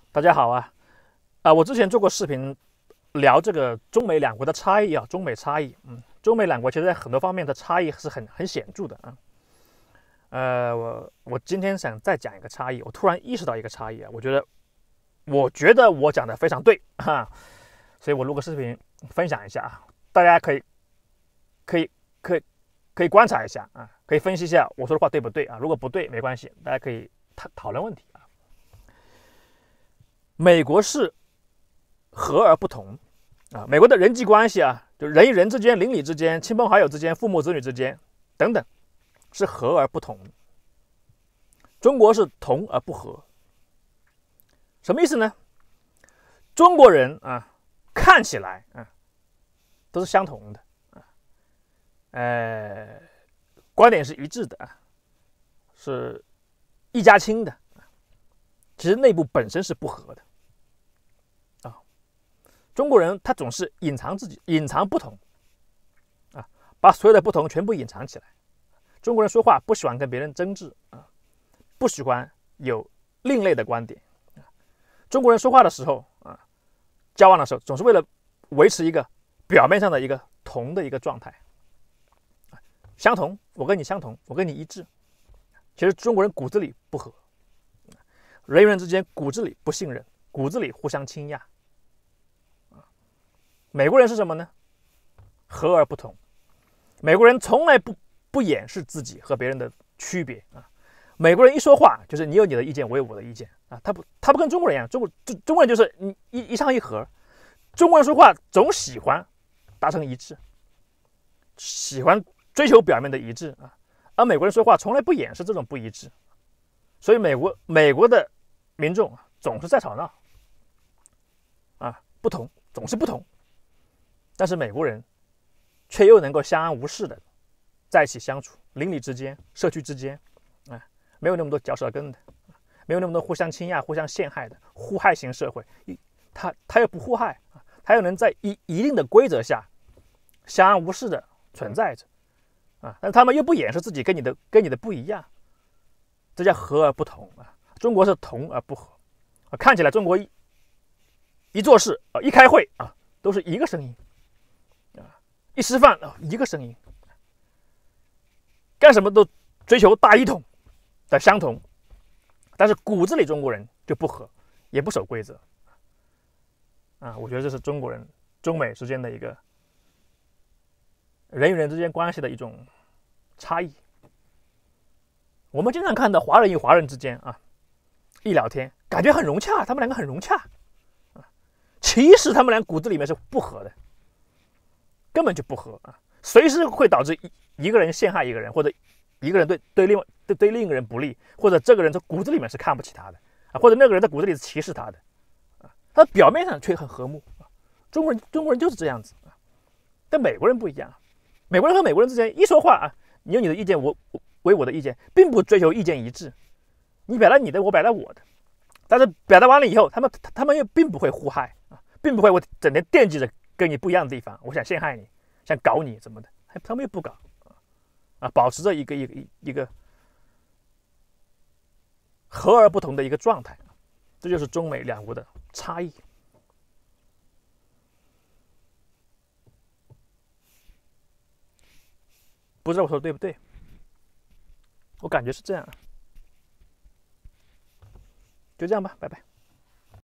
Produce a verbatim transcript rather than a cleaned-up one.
大家好啊，啊，我之前做过视频聊这个中美两国的差异啊，中美差异，嗯，中美两国其实在很多方面的差异是很很显著的啊。呃，我我今天想再讲一个差异，我突然意识到一个差异啊，我觉得我觉得我讲的非常对哈，所以我录个视频分享一下啊，大家可以可以可以可以观察一下啊，可以分析一下我说的话对不对啊？如果不对没关系，大家可以讨讨论问题啊。美国是和而不同啊，美国的人际关系啊，就人与人之间、邻里之间、亲朋好友之间、父母子女之间等等，是和而不同。中国是同而不和，什么意思呢？中国人啊，看起来啊都是相同的啊，呃，观点是一致的啊，是一家亲的，其实内部本身是不和的。中国人他总是隐藏自己，隐藏不同，啊，把所有的不同全部隐藏起来。中国人说话不喜欢跟别人争执啊，不喜欢有另类的观点啊。中国人说话的时候啊，交往的时候总是为了维持一个表面上的一个同的一个状态，相同，我跟你相同，我跟你一致。其实中国人骨子里不和，人与人之间骨子里不信任，骨子里互相倾轧。美国人是什么呢？和而不同。美国人从来不不掩饰自己和别人的区别啊。美国人一说话就是你有你的意见，我有我的意见啊。他不他不跟中国人一样，中国中中国人就是你一一唱一和。中国人说话总喜欢达成一致，喜欢追求表面的一致啊。而美国人说话从来不掩饰这种不一致，所以美国美国的民众总是在吵闹啊，不同总是不同。但是美国人却又能够相安无事的在一起相处，邻里之间、社区之间，啊，没有那么多嚼舌根的，没有那么多互相倾轧、互相陷害的互害型社会。他他又不互害，他又能在一一定的规则下相安无事的存在着，啊，但他们又不掩饰自己跟你的跟你的不一样，这叫和而不同啊。中国是同而不和，啊，看起来中国一一做事啊，一开会啊，都是一个声音。一吃饭啊，一个声音，干什么都追求大一统的相同，但是骨子里中国人就不和，也不守规则啊。我觉得这是中国人中美之间的一个人与人之间关系的一种差异。我们经常看到华人与华人之间啊，一聊天感觉很融洽，他们两个很融洽啊，其实他们俩骨子里面是不和的。根本就不合啊，随时会导致一一个人陷害一个人，或者一个人对对另外对对另一个人不利，或者这个人在骨子里面是看不起他的啊，或者那个人在骨子里是歧视他的啊，他表面上却很和睦啊。中国人中国人就是这样子啊，但美国人不一样，美国人和美国人之间一说话啊，你有你的意见，我我有我的意见，并不追求意见一致，你表达你的，我表达我的，但是表达完了以后，他们他们又并不会互害啊，并不会我整天惦记着跟你不一样的地方，我想陷害你，想搞你怎么的，他们又不搞啊，保持着一个一个一个和而不同的一个状态，这就是中美两国的差异。不知道我说的对不对？我感觉是这样，就这样吧，拜拜。